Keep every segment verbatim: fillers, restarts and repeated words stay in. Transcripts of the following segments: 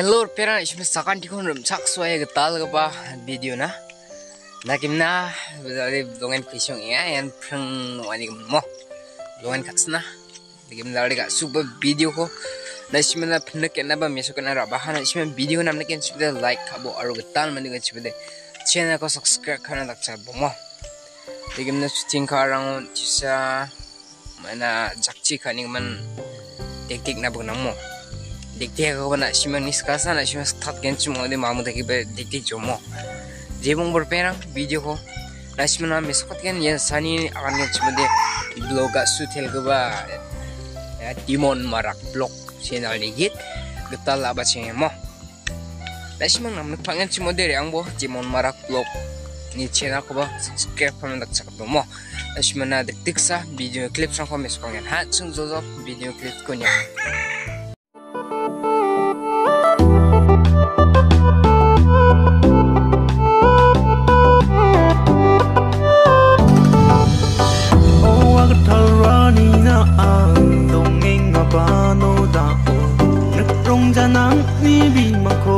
Hello, pera isme sakan tikon rum sak soya getal ke ba video na. Nakimna dari dongen pisong ya yang preng wani mo. Dongen katsna. Dikim dari ka super video ko. Na isme na pnek na ba meso kana ra bahana isme video namne ken sibde like kabo aru getal mani ken sibde channel ko subscribe kana dakcha bomo. Dikim na shooting karang tisa mana jakchi kaning man tik-tik na bu namo. Dikti ako na siman niskasa na siman start genchi mo de mamu deki be dikti jomo jebong berperang video ko na siman na mesokot gen ya sani akan genchi mo de bloga sutel ko ba Temon Marak blog channel ni git getal aba chenge mo na siman na pangen chimo de yang bo Temon Marak blog ni channel ko ba subscribe pa man daksak mo na siman na diktik sa video clip sang ko mesokongen ha chung zozo video clip ko nya. Janang ni bimako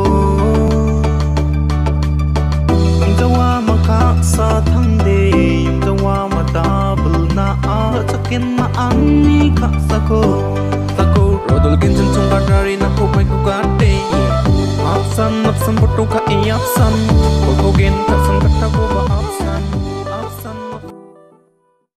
jawa maka sa thangde jawa mata bulna a chakin ma anni ka sako sako rodol kin chung chung batari na ko pai ko gate apsan apsan photo ka i apsan ko gen ka sang ka ko ba apsan